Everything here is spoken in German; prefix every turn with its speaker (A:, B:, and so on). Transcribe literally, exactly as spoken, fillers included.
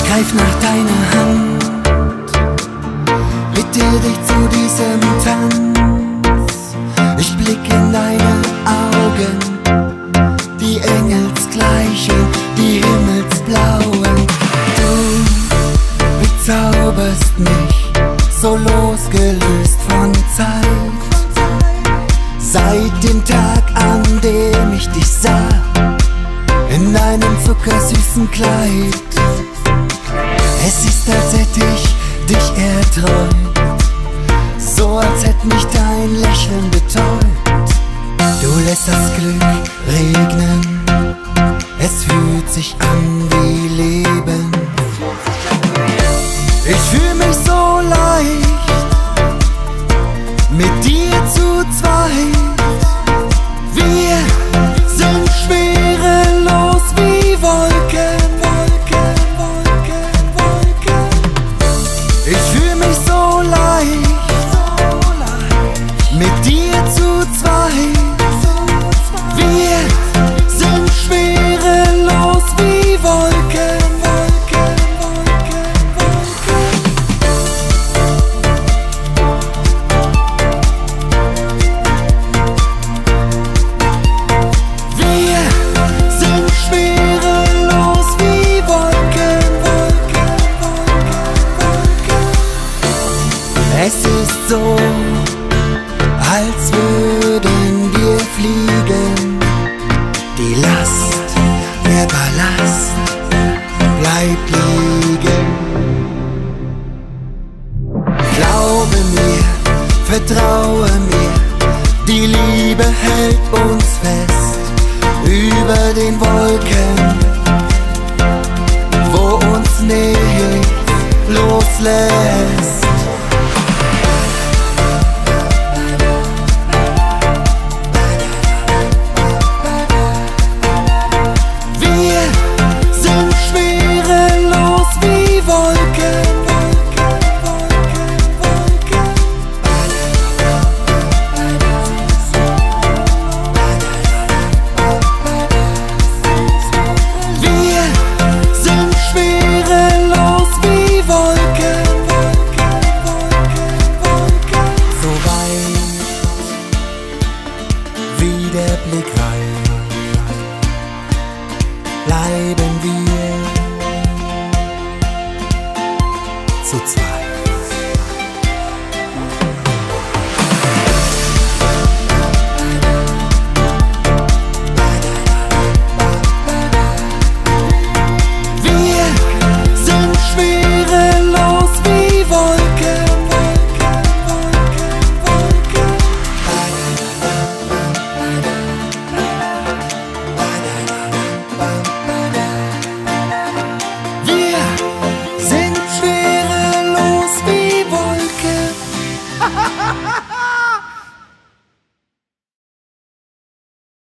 A: greif nach deiner Hand, bitte dich zu diesem Tanz. Ich blick in deine Augen, die engelsgleichen, die himmelsblauen. Du bezauberst mich, so losgelöst von Zeit. Seit dem Tag, an dem ich dich sah, in deinem zuckersüßen Kleid. Es ist, als hätte ich dich erträumt, so als hätte mich dein Lächeln betäubt. Du lässt das Glück regnen, es fühlt sich an wie Leben. Ich fühl mich so leicht, mit dir zu zweit. Wir sind schwerelos wie Wolken. Ich fühl mich so leicht, mit dir zu zweit. Wir sind schwerelos wie Wolken. Wir sind schwerelos wie Wolken. Es ist so, als würden wir fliegen. Die Last, der Ballast bleibt liegen. Glaube mir, vertraue mir, die Liebe hält uns fest über den Wolken, wo uns nichts loslässt. Der Blick reicht, bleiben wir zu zweit.